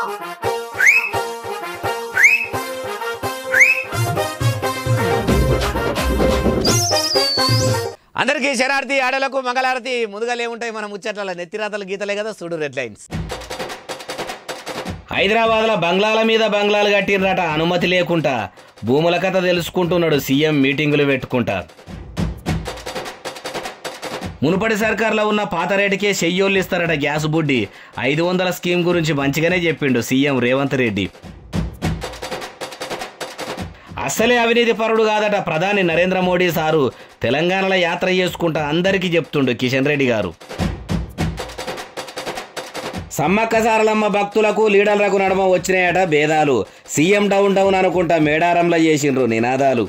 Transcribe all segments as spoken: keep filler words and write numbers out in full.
అందరికీ శరార్థి ఆడలకు మంగళారతి. ముందుగా ఏముంటాయి మన ముచ్చట్ల నెత్తిరాతలు గీతలే కదా, చూడు రెడ్ లైన్స్. హైదరాబాద్లో బంగ్లాల మీద బంగ్లాలు కట్టిర్రట అనుమతి లేకుండా. భూముల కథ తెలుసుకుంటున్నాడు సీఎం మీటింగులు పెట్టుకుంటా. మునుపటి సర్కార్లో ఉన్న పాత రేటుకే చెయ్యోళ్ళు ఇస్తారట గ్యాస్ బుడ్డి. ఐదు వందల స్కీమ్ గురించి మంచిగానే చెప్పిండు సీఎం రేవంత్ రెడ్డి. అస్సలే అవినీతి పరుడు కాదట ప్రధాని నరేంద్ర మోడీ సారు. తెలంగాణలో యాత్ర చేసుకుంటా అందరికీ చెప్తుండు కిషన్ రెడ్డి గారు. సమ్మక్క సారలమ్మ భక్తులకు లీడర్లకు నడుమ వచ్చినాయట భేదాలు. సీఎం డౌన్ డౌన్ అనుకుంటా మేడారంలో చేసిండ్రు నినాదాలు.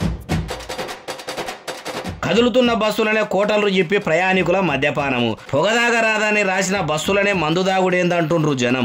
కదులుతున్న బస్సులనే కోటలు చెప్పి ప్రయాణికుల మద్యపానము. పొగదాగరాదని రాసిన బస్సులనే మందు దాగుడేందంటుండ్రు జనం.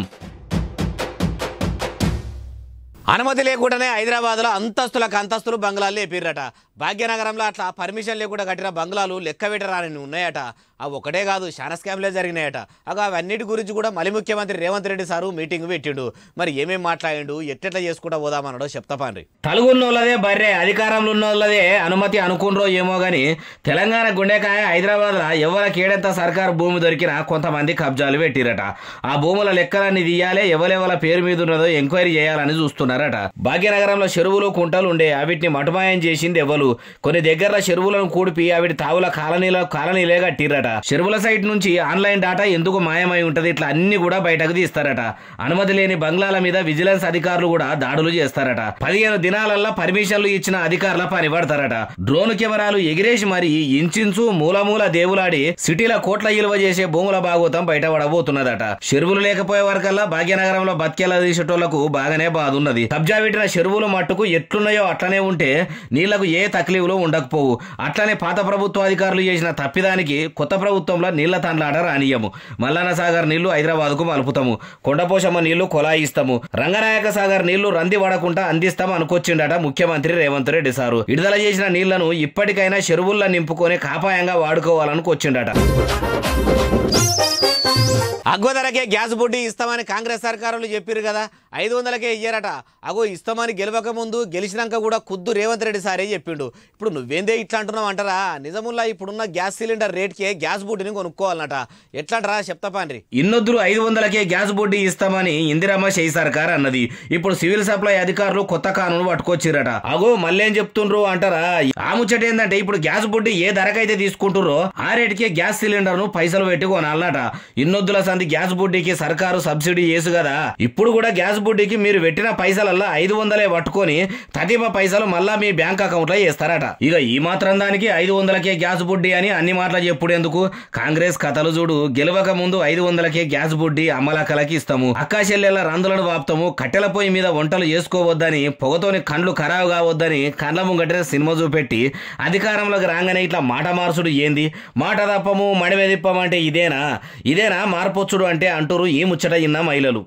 అనుమతి లేకుండానే హైదరాబాద్లో అంతస్తులకు అంతస్తులు బంగ్లాలు లేపిర్రట. భాగ్యనగరంలో అట్లా పర్మిషన్ లేకుండా కట్టిన బంగ్లాలు లెక్క పెట్టరాని ఉన్నాయట. అవి ఒకటే కాదు, చాలా స్కామ్లే జరిగినాయట. అగా అవన్నిటి గురించి కూడా మళ్ళీ ముఖ్యమంత్రి రేవంత్ రెడ్డి సారు మీటింగ్ పెట్టిండు. మరి ఏమేమి మాట్లాడిండు, ఎట్టెట్లా చేసుకుంటా పోదామన్నాడో చెప్తాపాన్రి. తలుగున్నోళ్ళదే బర్రే, అధికారంలో ఉన్నోళ్ళదే అనుమతి అనుకున్రో ఏమో గాని తెలంగాణ గుండెకాయ హైదరాబాద్లో ఎవరికి ఏడంత సర్కారు భూమి దొరికినా కొంతమంది కబ్జాలు పెట్టిరట. ఆ భూముల లెక్కలన్నీ తీయాలి, ఎవరెవల పేరు మీద ఉన్నదో ఎంక్వైరీ చేయాలని చూస్తున్నారట. భాగ్యనగరంలో చెరువులు కుంటలు ఉండే, అవిటిని మటుమాయం చేసింది ఎవరు. కొన్ని దగ్గర చెరువులను కూడిపి అవిటి తావుల కాలనీలో కాలనీలే కట్టిరట. చెరువుల సైట్ నుంచి ఆన్లైన్ డాటా ఎందుకు మాయమై ఉంటది, ఇట్లా అన్ని కూడా బయటకు తీస్తారట. అనుమతి లేని బంగ్లాల మీద విజిలెన్స్ అధికారులు కూడా దాడులు చేస్తారట. పదిహేను దినాలల్లా పర్మిషన్లు ఇచ్చిన అధికారుల పని పడతారట. డ్రోన్ కెమెరాలు ఎగిరేసి మరి ఇంచిన్సు మూలమూల దేవులాడి సిటీల కోట్ల ఇలువ చేసే భూముల భాగోతం బయటపడబోతున్నదట. చెరువులు లేకపోయే వరకల్లా భాగ్యనగరంలో బతికేలా తీసేటోళ్లకు బాగానే బాధ ఉన్నది. కబ్జా పెట్టిన చెరువులు మట్టుకు ఎట్లున్నాయో అట్లనే ఉంటే నీళ్లకు ఏ తక్లీఫ్లు ఉండకపోవు. అట్లనే పాత ప్రభుత్వ అధికారులు చేసిన తప్పిదానికి కొత్త ప్రభుత్వంలో నీళ్ల తండ్లాట రానియము. మల్లన్న సాగర్ నీళ్లు హైదరాబాద్ కు మలుపుతాము, కొండపోశమ్మ నీళ్లు కొలాయిస్తాము, రంగనాయక సాగర్ నీళ్లు రంది పడకుండా అందిస్తాము అనుకొచ్చిండట ముఖ్యమంత్రి రేవంత్ రెడ్డి సారు. విడుదల చేసిన నీళ్లను ఇప్పటికైనా చెరువుల్లో నింపుకొని కాపాయంగా వాడుకోవాలనుకొచ్చిండట. అగ్గో ధరకే గ్యాస్ బుడ్డి ఇస్తామని కాంగ్రెస్ సర్కారులు చెప్పారు కదా, ఐదు వందలకే ఇయ్యారట. అగో ఇస్తామని గెలవక ముందు గెలిచినాక కూడా ఖుద్దు రేవంత్ రెడ్డి సారే చెప్పిండు. ఇప్పుడు నువ్వేందే ఇట్లా అంటున్నావు అంటారా? నిజముల్లా ఇప్పుడున్న గ్యాస్ సిలిండర్ రేట్కే గ్యాస్ బుడ్డిని కొనుక్కోవాలన్నట. ఎట్లాంటారా చెప్తాపాన్రి. ఇన్నొద్దురు ఐదు వందలకే గ్యాస్ బుడ్డి ఇస్తామని ఇందిరమ్మ షై సర్కార్ అన్నది. ఇప్పుడు సివిల్ సప్లై అధికారులు కొత్త కానూను పట్టుకొచ్చిరట. అగో మళ్ళేం చెప్తుండ్రు అంటారా? ఆ ముచ్చట ఏంటంటే ఇప్పుడు గ్యాస్ బుడ్డి ఏ ధరకైతే తీసుకుంటుర్రో ఆ రేటుకే గ్యాస్ సిలిండర్ ను పైసలు పెట్టి కొనాలన్నట. ఇన్నొద్దుల సంది గ్యాస్ బుడ్డికి సర్కారు సబ్సిడీ చేసు కదా. ఇప్పుడు కూడా గ్యాస్ బుడ్డికి మీరు పెట్టిన పైసలల్లా ఐదు వందలే పట్టుకొని తదిమ పైసలు మళ్ళా మీ బ్యాంక్ అకౌంట్ లో వేస్తారట. ఇక ఈ మాత్రం దానికి ఐదు వందలకే గ్యాస్ బుడ్డి అని అన్ని మాటలు చెప్పుడేందుకు? కాంగ్రెస్ కథలు చూడు. గెలవక ముందు ఐదు వందలకే గ్యాస్ బుడ్డి అమ్మలక్కలకి ఇస్తాము, అక్కాచెల్లెల రందులను వాపుతాము, కట్టెల పొయ్యి మీద వంటలు చేసుకోవద్దని, పొగతోని కండ్లు ఖరాబు కావద్దని కండ్ల ముంగట్టే సినిమా చూపెట్టి అధికారంలోకి రాగానే ఇట్లా మాట మార్చుడు ఏంది? మాట తప్పము మడివే తిప్పమంటే ఇదేనా? ఇదేనా మార్పొచ్చుడు అంటే అంటూరు ఈ ముచ్చట ఇన్న మహిళలు.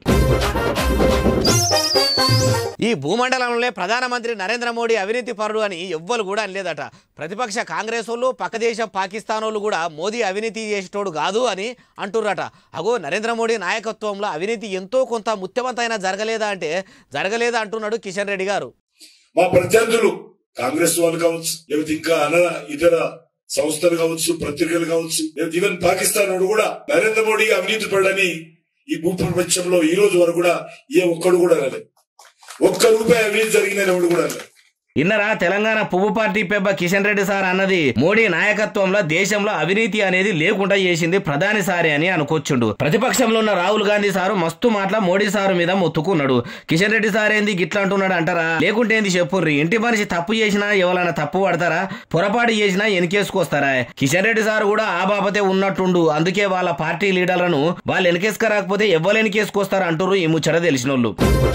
ఈ భూమండలంలో ప్రధానమంత్రి నరేంద్ర మోడీ అవినీతి పరుడు అని ఎవ్వరు కూడా అనలేదట. ప్రతిపక్ష కాంగ్రెస్ వాళ్ళు పక్క దేశం పాకిస్తాన్ వాళ్ళు కూడా మోదీ అవినీతి చేసేటోడు కాదు అని అంటుర్రట. అగో నరేంద్ర మోడీ నాయకత్వంలో అవినీతి ఎంతో కొంత ముత్యవంతైనా జరగలేదా అంటే జరగలేదా అంటున్నాడు కిషన్ రెడ్డి గారు. మా ప్రత్యర్థులు కాంగ్రెస్ వాళ్ళు కావచ్చు, లేకపోతే ఇంకా అన ఇతర సంస్థలు కావచ్చు, పత్రికలు కావచ్చు, ఈవెన్ పాకిస్తాన్ వాడు కూడా నరేంద్ర మోడీ అవినీతి పడని ఈ భూ ప్రపంచంలో ఈ రోజు వరకు కూడా ఏ ఒక్కడు కూడా రాలేదు. ఒక్క రూపాయి అవినీతి జరిగిన ఎవడు కూడా రాలేదు. ఇన్నరా తెలంగాణ పువ్వు పార్టీ పెబ్బ కిషన్ రెడ్డి సార్ అన్నది మోడీ నాయకత్వంలో దేశంలో అవినీతి అనేది లేకుండా చేసింది ప్రధాని సారే అని అనుకోవచ్చుండు. ప్రతిపక్షంలో ఉన్న రాహుల్ గాంధీ సారు మస్తు మాటల మోడీ సారు మీద మొత్తుకున్నాడు. కిషన్ రెడ్డి సార్ ఏంది గిట్లా అంటున్నాడు అంటారా? లేకుంటే ఏంది చెప్పుర్రి. ఇంటి మనిషి తప్పు చేసినా ఎవరైనా తప్పు పడతారా? పొరపాటు చేసినా వెనకేసుకొస్తారా? కిషన్ రెడ్డి సార్ కూడా ఆ బాబతే ఉన్నట్టుండు. అందుకే వాళ్ళ పార్టీ లీడర్లను వాళ్ళు వెనకేసుక రాకపోతే ఎవరు వెనకేసుకొస్తారు అంటారు ఈ ముచ్చట తెలిసినోళ్ళు.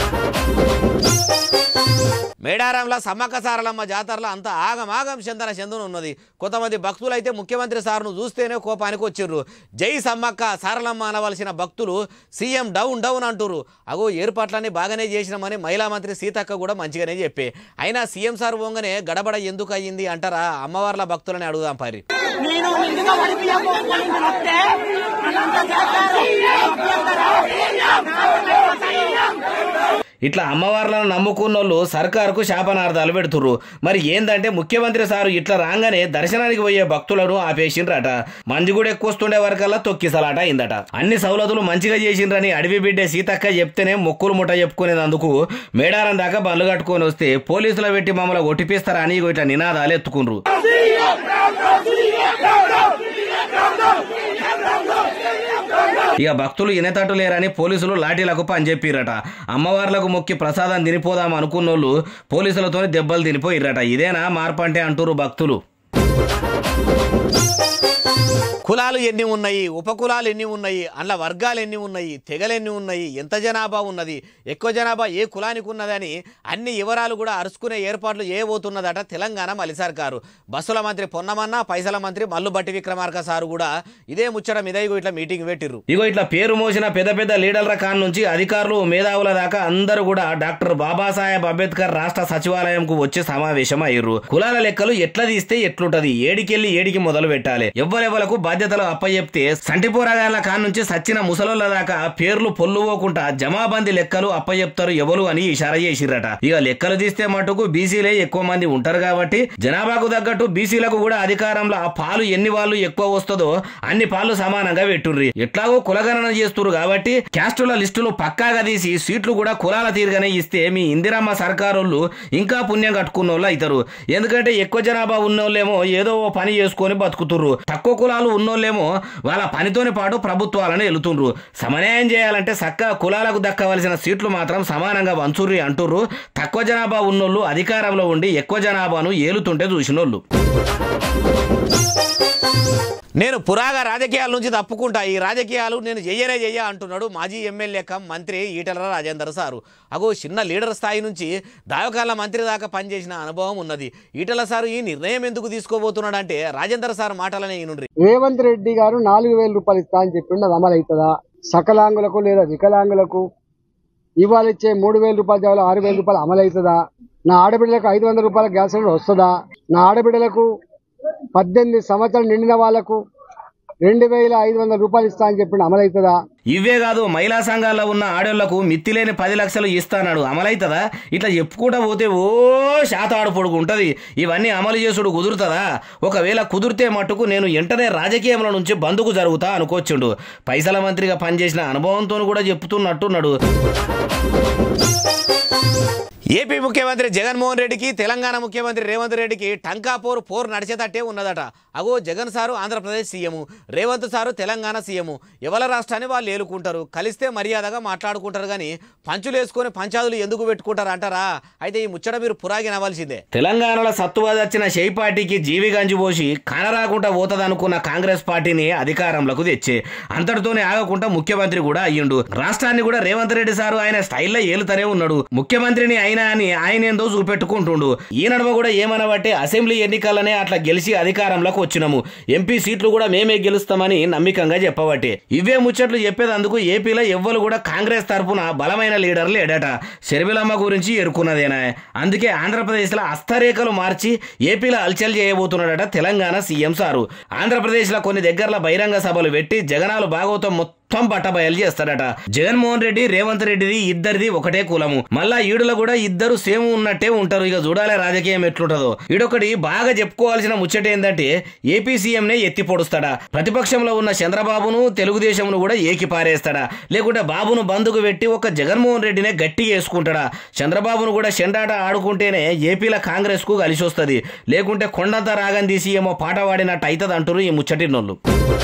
మేడారంలో సమ్మక్క సారలమ్మ జాతరలో అంత ఆగమాగం చందన చందన ఉన్నది. కొంతమంది భక్తులు అయితే ముఖ్యమంత్రి సార్ను చూస్తేనే కోపానికి వచ్చిర్రు. జై సమ్మక్క సారలమ్మ అనవలసిన భక్తులు సీఎం డౌన్ డౌన్ అంటుర్రు. అగో ఏర్పాట్లన్నీ బాగానే చేసినామని మహిళా మంత్రి సీతక్క కూడా మంచిగానే చెప్పే. అయినా సీఎం సార్ పోగానే గడబడ ఎందుకు అయ్యింది అంటారా? అమ్మవార్ల భక్తులని అడుగుదాం పారి. ఇట్లా అమ్మవార్లను నమ్ముకున్నోళ్ళు సర్కారుకు శాపనార్థాలు పెడుతుర్రు. మరి ఏందంటే ముఖ్యమంత్రి సారు ఇట్లా రాగానే దర్శనానికి పోయే భక్తులను ఆపేసిండ్రట. మంది కూడా ఎక్కువ వస్తుండే వరకల్లా తొక్కిసలాట అయిందట. అన్ని సౌలతులు మంచిగా చేసిండ్రని అడవి బిడ్డే సీతక్క చెప్తేనే మొక్కులు ముఠ చెప్పుకునేందుకు మేడారం దాకా బండ్లు కట్టుకొని వస్తే పోలీసులు పెట్టి మమ్మల్ని ఒట్టిపిస్తారా అని ఇట్లా నినాదాలు ఎత్తుకుండ్రు. ఇక భక్తులు ఇనతట్టు లేరని పోలీసులు లాఠీలకు పనిచెప్పిరట. అమ్మవార్లకు మొక్కి ప్రసాదం తినిపోదాం అనుకున్నోళ్ళు పోలీసులతో దెబ్బలు తినిపోయిరట. ఇదేనా మార్పు అంటే అంటూరు భక్తులు. కులాలు ఎన్ని ఉన్నాయి, ఉపకులాలు ఎన్ని ఉన్నాయి, అందులో వర్గాలు ఎన్ని ఉన్నాయి, తెగలు ఎన్ని ఉన్నాయి, ఎంత జనాభా ఉన్నది, ఎక్కువ జనాభా ఏ కులానికి ఉన్నదని అన్ని వివరాలు కూడా అరుచుకునే ఏర్పాట్లు చేయబోతున్నదట తెలంగాణ మలి సర్కారు. బస్సుల మంత్రి పొన్నమన్న, పైసల మంత్రి మల్లు బట్టి విక్రమార్క సారు కూడా ఇదే ముచ్చట మీద ఇట్లా మీటింగ్ పెట్టిర్రు. ఇగో ఇట్లా పేరు మోసిన పెద్ద పెద్ద లీడర్ల కాన్ నుంచి అధికారులు మేధావుల దాకా అందరూ కూడా డాక్టర్ బాబాసాహెబ్ అంబేద్కర్ రాష్ట్ర సచివాలయంకు వచ్చి సమావేశం అయ్యారు. కులాల లెక్కలు ఎట్లా తీస్తే ఎట్లుంటది, ఏడికెళ్ళి ఏడికి మొదలు పెట్టాలి, ఎవరెవలకు బాధ్యతలు అప్పచెప్తే సంటిపోరాగాల కాన్ నుంచి సచ్చిన ముసలోళ్ళ దాకా పేర్లు పొల్లుపోకుండా జమాబందీ లెక్కలు అప్పచెప్తారు ఎవరు అని ఇషారా చేసిరట. ఇక లెక్కలు తీస్తే మటుకు బీసీలే ఎక్కువ మంది ఉంటారు కాబట్టి జనాభాకు తగ్గట్టు బీసీలకు కూడా అధికారంలో ఆ పాలు ఎన్ని వాళ్ళు ఎక్కువ వస్తుందో అన్ని పాలు సమానంగా పెట్టుర్రి. ఎట్లాగో కులగణన చేస్తున్నారు కాబట్టి క్యాస్టుల లిస్టులు పక్కాగా తీసి సీట్లు కూడా కులాల తీరుగానే ఇస్తే మీ ఇందిరమ్మ సర్కారోళ్ళు ఇంకా పుణ్యం కట్టుకున్న వాళ్ళు అవుతారు. ఎందుకంటే ఎక్కువ జనాభా ఉన్నోళ్ళేమో ఏదో పని చేసుకొని బతుకుతుర్రు, తక్కువ కులాలు ఉన్నోళ్ళేమో వాళ్ళ పనితోని పాటు ప్రభుత్వాలను వెళుతుండ్రు. సమన్యాయం చేయాలంటే చక్కగా కులాలకు దక్కవలసిన సీట్లు మాత్రం సమానంగా వంచుర్రి అంటుర్రు తక్కువ జనాభా ఉన్నోళ్ళు అధికారంలో ఉండి ఎక్కువ జనాభాను ఏలుతుంటే చూసినోళ్ళు. నేను పురాగా రాజకీయాల నుంచి తప్పుకుంటా, ఈ రాజకీయాలు నేను చెయ్యనే చెయ్య అంటున్నాడు మాజీ ఎమ్మెల్యే కం మంత్రి ఈటెల రాజేందర్ సారు. అగో చిన్న లీడర్ స్థాయి నుంచి దావకాల మంత్రి దాకా పనిచేసిన అనుభవం ఉన్నది. ఈటెల సారు ఈ నిర్ణయం ఎందుకు తీసుకోబోతున్నాడు అంటే రాజేందర్ సార్ మాటలనే ఈనుండ్రి. రేవంత్ రెడ్డి గారు నాలుగు వేల రూపాయలు ఇస్తా అని చెప్పిండు, అది అమలు అవుతుందా? సకలాంగులకు లేదా వికలాంగులకు ఇవాళ ఇచ్చే మూడు వేల రూపాయల జాబులు ఆరు వేల రూపాయలు అమలు అవుతుందా? నా ఆడబిడ్డలకు ఐదు వందల రూపాయల గ్యాస్ సిలిండర్ వస్తుందా? నా ఆడబిడ్డలకు పద్దెనిమిది సంవత్సరాలు నిండిన వాళ్లకు రెండు వేల ఐదు వందల రూపాయలు ఇస్తా అని చెప్పి అమలవుతుందా? ఇవే కాదు మహిళా సంఘాల్లో ఉన్న ఆడోళ్లకు మిత్తిలేని పది లక్షలు ఇస్తాడు, అమలవుతుందా? ఇట్లా చెప్పుకుంటా పోతే ఓ శాతాడు పొడుగు ఉంటది. ఇవన్నీ అమలు చేసుడు కుదురుతుందా? ఒకవేళ కుదిరితే మట్టుకు నేను వెంటనే రాజకీయంలో నుంచి బందుకు జరుగుతా అనుకోవచ్చుండు. పైసల మంత్రిగా పనిచేసిన అనుభవంతో కూడా చెప్తున్నట్టున్నాడు. ఏపీ ముఖ్యమంత్రి జగన్మోహన్ రెడ్డికి తెలంగాణ ముఖ్యమంత్రి రేవంత్ రెడ్డికి టంకా పోరు పోరు నడిచేటట్టే ఉన్నదట. అగో Jagan sir Andhra Pradesh CM, Revanth sir Telangana CM. ఎవల రాష్ట్రాన్ని వాళ్ళు ఏలుకుంటారు, కలిస్తే మర్యాదగా మాట్లాడుకుంటారు, కానీ పంచులు వేసుకొని పంచాదులు ఎందుకు పెట్టుకుంటారు అంటారా? అయితే ఈ ముచ్చట మీరు పురాగి నవ్వాల్సిందే. తెలంగాణలో సత్తువ వచ్చిన షై పార్టీకి జీవి గంజి పోసి కానరాకుండా పోతదనుకున్న కాంగ్రెస్ పార్టీని అధికారంలోకి తెచ్చే అంతటితోనే ఆగకుండా ముఖ్యమంత్రి కూడా అయ్యిండు. రాష్ట్రాన్ని కూడా రేవంత్ రెడ్డి సారు ఆయన స్టైల్లో ఏలుతూనే ఉన్నాడు. ముఖ్యమంత్రిని అయినా అని ఆయన ఏందో చూపెట్టుకుంటుండు. ఈ నడుమ కూడా ఏమనబట్టే అసెంబ్లీ ఎన్నికలనే అట్లా గెలిచి అధికారంలోకి వచ్చినాము, ఎంపీ సీట్లు కూడా మేమే గెలుస్తామని నమ్మకంగా చెప్పబట్టే. ఇవే ముచ్చట్లు చెప్పేదందుకు ఏపీలో ఎవ్వరు కూడా కాంగ్రెస్ తరఫున బలమైన లీడర్ లేడట. షర్మిలమ్మ గురించి ఎరుకున్నదేనా? అందుకే ఆంధ్రప్రదేశ్ లో హస్తరేఖలు మార్చి ఏపీలో అల్చల్ చేయబోతున్నాడట తెలంగాణ సీఎం సారు. ఆంధ్రప్రదేశ్ లో కొన్ని దగ్గరలో బహిరంగ సభలు పెట్టి జగనాలు భాగవతం మొత్తం బట్టబయలు చేస్తాడట. జగన్మోహన్ రెడ్డి రేవంత్ రెడ్డిది ఇద్దరిది ఒకటే కులము, మళ్ళా ఈడులో కూడా ఇద్దరు సేమ్ ఉన్నట్టే ఉంటారు. ఇక చూడాలి రాజకీయం ఎట్లుంటదో. ఈడొకటి బాగా చెప్పుకోవాల్సిన ముచ్చట ఏంటంటే ఏపీ సీఎం నే ఎత్తి పొడుస్తాడా, ప్రతిపక్షంలో ఉన్న చంద్రబాబును తెలుగుదేశంను కూడా ఏకి పారేస్తాడా, లేకుంటే బాబును బందుకు పెట్టి ఒక జగన్మోహన్ రెడ్డినే గట్టి వేసుకుంటాడా? చంద్రబాబును కూడా చెండాట ఆడుకుంటేనే ఏపీలో కాంగ్రెస్ కు కలిసి వస్తుంది, లేకుంటే కొండంత రాగం తీసి ఏమో పాట పాడినట్టు అవుతుంది అంటారు ఈ ముచ్చటినోళ్ళు.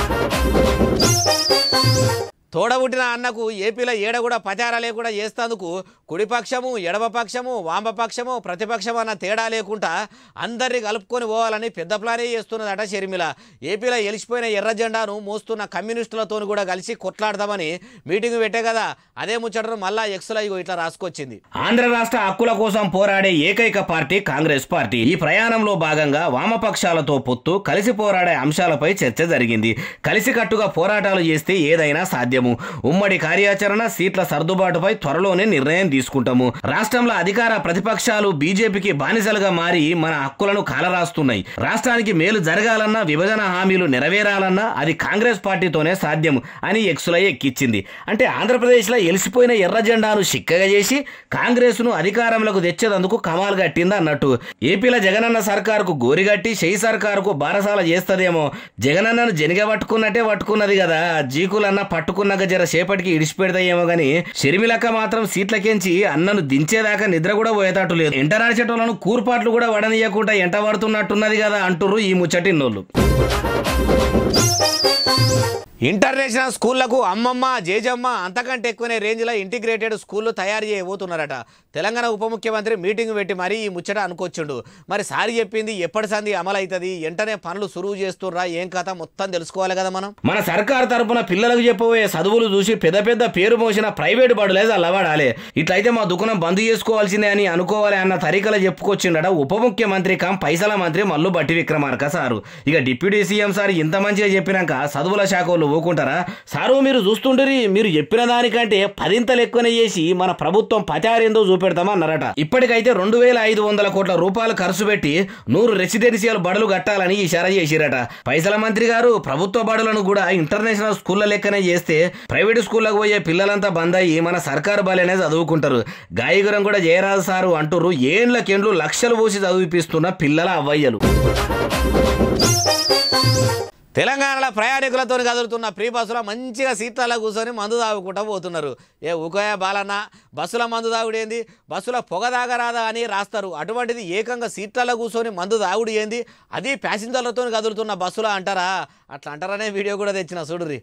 తోడబుట్టిన అన్నకు ఏపీలో ఏడ కూడా ప్రచార లేకుండా చేస్తేందుకు కుడిపక్షము ఎడమపక్షము వామపక్షము ప్రతిపక్షము అన్న తేడా లేకుండా అందరినీ కలుపుకొని పోవాలని పెద్ద ప్లానే చేస్తున్నదట షర్మిల. ఏపీలో ఎలిసిపోయిన ఎర్ర జెండాను మోస్తున్న కమ్యూనిస్టులతో కూడా కలిసి కొట్లాడదామని మీటింగ్ పెట్టే కదా, అదే ముచ్చటను మళ్ళా ఎక్స్లో ఇట్లా రాసుకొచ్చింది. ఆంధ్ర రాష్ట్ర హక్కుల కోసం పోరాడే ఏకైక పార్టీ కాంగ్రెస్ పార్టీ. ఈ ప్రయాణంలో భాగంగా వామపక్షాలతో పొత్తు, కలిసి పోరాడే అంశాలపై చర్చ జరిగింది. కలిసికట్టుగా పోరాటాలు చేస్తే ఏదైనా సాధ్యం. సాధ్యము. ఉమ్మడి కార్యాచరణ సీట్ల సర్దుబాటుపై త్వరలోనే నిర్ణయం తీసుకుంటాము. రాష్ట్రంలో అధికార ప్రతిపక్షాలు బీజేపీకి బానిసలుగా మారి మన హక్కులను కాలరాస్తున్నాయి. రాష్ట్రానికి మేలు జరగాలన్నా విభజన హామీలు నెరవేరాలన్నా అది కాంగ్రెస్ పార్టీతోనే సాధ్యం అని ఎక్సులో ఎక్కిచ్చింది. అంటే ఆంధ్రప్రదేశ్లో ఎలిసిపోయిన ఎర్ర జెండాను చిక్కగా చేసి కాంగ్రెస్ ను అధికారంలోకి తెచ్చేందుకు కమాల్ గట్టింది అన్నట్టు. ఏపీలో జగనన్న సర్కారుకు గోరిగట్టి షెయి సర్కారుకు బారసాల చేస్తదేమో. జగనన్నను జనిగా పట్టుకున్నట్టే పట్టుకున్నది కదా. జీకులన్న పట్టుకున్నాక జర సేపటికి ఇడిచిపెడతాయేమో గాని షర్మిలక్క మాత్రం సీట్లకెంచి అన్నను దించేదాకా నిద్ర కూడా పోయేటట్టు లేదు. ఎంట నడిచేటోళ్లను కూర్పాట్లు కూడా వడనీయకుండా ఎంట పడుతున్నట్టున్నది కదా అంటుర్రు ఈ ముచ్చటిన్నోళ్ళు. ఇంటర్నేషనల్ స్కూళ్లకు అమ్మమ్మ జేజమ్మ అంతకంటే ఎక్కువనే రేంజ్లో ఇంటిగ్రేటెడ్ స్కూళ్ళు తయారు చేయబోతున్నారట. తెలంగాణ ఉప ముఖ్యమంత్రి మీటింగ్ పెట్టి మరీ ఈ ముచ్చట అనుకొచ్చిండు. మరి సారి చెప్పింది ఎప్పటి సంది అమలు అవుతుంది, వెంటనే పనులు సురువు చేస్తుర్రా, ఏం కథ మొత్తం తెలుసుకోవాలి కదా మనం. మన సర్కార్ తరపున పిల్లలకు చెప్పబోయే చదువులు చూసి పెద్ద పెద్ద పేరు మోసిన ప్రైవేట్ బడులే అల్లవాడాలి. ఇట్లయితే మా దుకాణం బంద్ చేసుకోవాల్సిందే అని అనుకోవాలి అన్న తరీకలు చెప్పుకొచ్చిండట ఉప ముఖ్యమంత్రి కం పైసల మంత్రి మల్లు బట్టి విక్రమార్క సారు. ఇక డిప్యూటీ సీఎం సార్ ఇంత మంచిగా చెప్పినాక చదువుల శాఖ వాళ్ళు ఊకుంటారా? సారు మీరు చూస్తుండ్రి, మీరు చెప్పిన దానికంటే పదింతలు ఎక్కువనే చేసి మన ప్రభుత్వం పచారేందో చూపెడతామన్నారట. ఇప్పటికైతే రెండు వేల ఐదు వందల కోట్ల రూపాయలు ఖర్చు పెట్టి నూరు రెసిడెన్షియల్ బడులు కట్టాలని ఇషారా చేసిరట. పైసల మంత్రి గారు ప్రభుత్వ బడులను కూడా ఇంటర్నేషనల్ స్కూళ్ల లెక్కనే చేస్తే ప్రైవేట్ స్కూళ్లకు పోయే పిల్లలంతా బంద్ అయ్యి మన సర్కారు బలనే చదువుకుంటారు. గాయగురం కూడా జయరాజు సారు అంటుర్రు ఏండ్లకేండ్లు లక్షలు పోసి చదివిపిస్తున్న పిల్లల అవ్వయ్యలు. తెలంగాణలో ప్రయాణికులతో కదులుతున్న ఫ్రీ బస్సులో మంచిగా సీట్లలో కూర్చొని మందు తాగుకుంటూ పోతున్నారు. ఏ ఊకోయ బాలన్న, బస్సుల మందు తాగుడు ఏంది, బస్సులో పొగ తాగరాదా అని రాస్తారు. అటువంటిది ఏకంగా సీట్లలో కూర్చొని మందు తాగుడు ఏంది, అది ప్యాసింజర్లతో కదులుతున్న బస్సులో అంటారా? అట్లా అంటారనే వీడియో కూడా తెచ్చిన చూడుర్రి.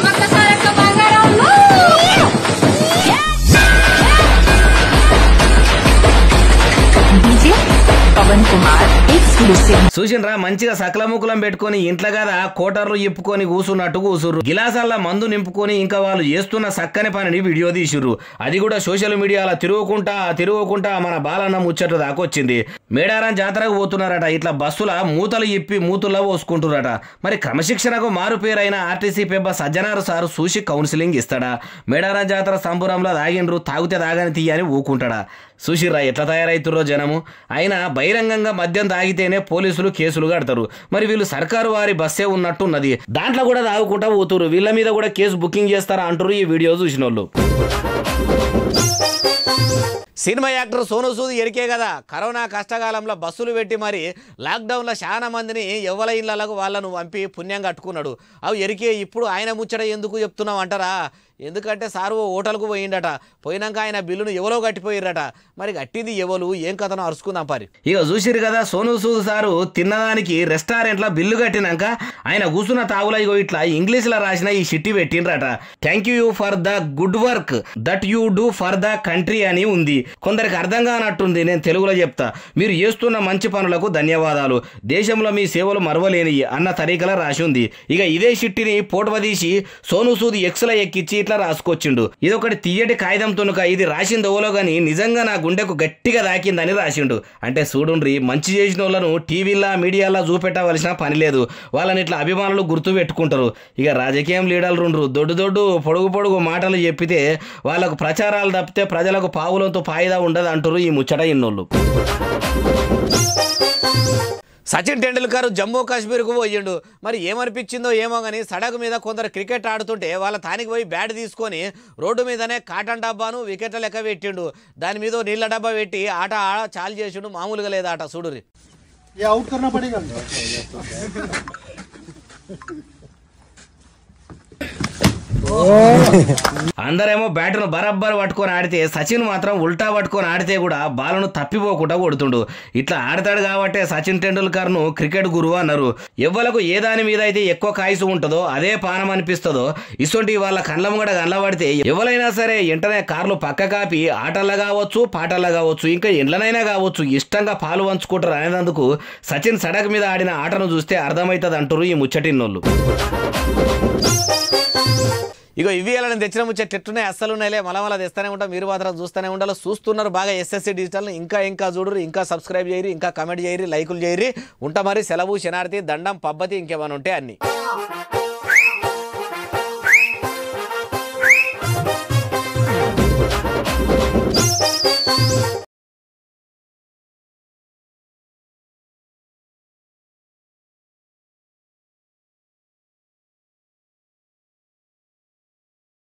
చూసిండ్రా మంచిగా సకలముకులం పెట్టుకుని ఇంట్లో కదా కోటర్లు ఇప్పుకొని కూసున్నట్టు కూసుర్రు. గిలాసాల మందు నింపుకొని ఇంకా వాళ్ళు చేస్తున్న సక్కని పనిని వీడియో తీసిర్రు. అది కూడా సోషల్ మీడియాలో తిరుగుకుంటా తిరుగుకుంటా మన బాలన్న ముచ్చట దాకొచ్చింది. మేడారం జాతరకు పోతున్నారట. ఇట్లా బస్సుల మూతలు ఇప్పి మూతుల్లో పోసుకుంటున్నారట. మరి క్రమశిక్షణకు మారు పేరైన ఆర్టీసీ పెబ్బ సజ్జనారు సారు చూసి కౌన్సిలింగ్ ఇస్తాడా? మేడారం జాతర సంబురంలో తాగిండ్రు, తాగితే తాగని తీయని ఊకుంటాడా? చూసిర్రా ఎట్లా తయారైతుర్రో జనము. అయినా బహిరంగంగా మద్యం తాగితేనే పోలీసులు కేసులు కడతారు. మరి వీళ్ళు సర్కారు వారి బస్సే ఉన్నట్టున్నది, దాంట్లో కూడా తాగుకుంటా పోతురు. వీళ్ళ మీద కూడా కేసు బుకింగ్ చేస్తారా అంటారు ఈ వీడియో చూసిన వాళ్ళు. సినిమా యాక్టర్ సోను సూద్ ఎరికే కదా, కరోనా కష్టకాలంలో బస్సులు పెట్టి మరి లాక్డౌన్లో చాలా మందిని ఎవల ఇళ్లకు వాళ్ళను పంపి పుణ్యం కట్టుకున్నాడు. అవి ఎరికే ఇప్పుడు ఆయన ముచ్చట ఎందుకు చెప్తున్నావు అంటారా? ఎందుకంటే సారు హోటల్కు పోయిండట. పోయినాక ఆయన బిల్లును ఎవరో కట్టిపోయిర్రట. మరి కట్టింది ఎవరు, ఏం కథనో అరుచుకుందాం పరి. ఇక చూసిరు కదా సోను సూద్ సారు తిన్నదానికి రెస్టారెంట్లో బిల్లు కట్టినాక ఆయన కూర్చున్న తావులో ఇగో ఇట్లా ఇంగ్లీష్లో రాసిన ఈ షిట్టి పెట్టిండ్రట. Thank you for the good work that you do for the country అని ఉంది. కొందరికి అర్థం కానట్టుంది, నేను తెలుగులో చెప్తా. మీరు చేస్తున్న మంచి పనులకు ధన్యవాదాలు, దేశంలో మీ సేవలు మరవలేని అన్న తరీకలా రాసి ఉంది. ఇక ఇదే షిట్టిని పోటవదీసి సోను సూద్ ఎక్స్లో ఎక్కించి ఇట్లా రాసుకొచ్చిండు. ఇది ఒకటి తీయటి కాగితం తునుక, ఇది రాసింది ఓలో గాని నిజంగా నా గుండెకు గట్టిగా దాకిందని రాసిండు. అంటే చూడుండ్రి, మంచి చేసిన వాళ్ళను టీవీలా మీడియాలా చూపెట్టవలసిన పని లేదు. వాళ్ళని ఇట్లా అభిమానులు గుర్తు పెట్టుకుంటారు. ఇక రాజకీయం లీడర్లు ఉండ్రు, దొడ్డు దొడ్డు పొడుగు పొడుగు మాటలు చెప్పితే వాళ్ళకు ప్రచారాలు తప్పితే ప్రజలకు పావులంతో ఫాయిదా ఉండదు అంటారు ఈ ముచ్చట ఇన్నోళ్ళు. సచిన్ టెండూల్కర్ జమ్మూ కాశ్మీర్కు పోయిండు. మరి ఏమనిపించిందో ఏమో కానీ సడక్ మీద కొందరు క్రికెట్ ఆడుతుంటే వాళ్ళ తానికి పోయి బ్యాట్ తీసుకొని రోడ్డు మీదనే కాటన్ డబ్బాను వికెట్ల లెక్క పెట్టిండు. దాని మీద నీళ్ళ డబ్బా పెట్టి ఆట చాలు చేసిండు. మామూలుగా లేదా ఆట చూడురి. అందరేమో బ్యాటును బరబ్బర్ పట్టుకొని ఆడితే సచిన్ మాత్రం ఉల్టా పట్టుకొని ఆడితే కూడా బాలను తప్పిపోకుండా కొడుతుండు. ఇట్లా ఆడతాడు కాబట్టే సచిన్ టెండూల్కర్ ను క్రికెట్ గురువు అన్నారు. ఎవ్వలకు ఏ దాని మీద అయితే ఎక్కువ కాయసు ఉంటుందో అదే పానం అనిపిస్తుందో ఇసొంటి వాళ్ళ కళ్ళం కూడా కళ్ళబడితే ఎవరైనా సరే వెంటనే కార్లు పక్క కాపి ఆటల్లో కావచ్చు, పాటల్లో కావచ్చు, ఇంకా ఎండ్లనైనా కావచ్చు ఇష్టంగా పాలు పంచుకుంటారు అనేందుకు సచిన్ సడక్ మీద ఆడిన ఆటను చూస్తే అర్థమవుతుంది అంటారు ఈ ముచ్చటిన్నోళ్ళు. ఇగో ఇవి అలా నేను తెచ్చిన ముచ్చట ఎట్టున్నాయి, అస్సలు ఉన్నాయిలే. మళ్ళీ మళ్ళీ తెస్తూనే ఉంటాం, మీరు మాత్రం చూస్తూనే ఉండాలి. చూస్తున్నారు బాగా ఎస్ఎస్సి డిజిటల్. ఇంకా ఇంకా చూడరు, ఇంకా సబ్స్క్రైబ్ చేయరు, ఇంకా కమెంట్ చేయరు, లైకులు చేయరు. ఉంటా మరి. సెలవు, శనార్థి, దండం, పబ్బతి, ఇంకేమైనా ఉంటే అన్ని.